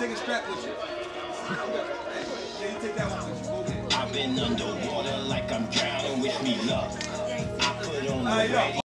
take a strap with you. Yeah, you take that one with you. Go get it. I've been underwater like I'm drowning, wish me luck. I put on the radio.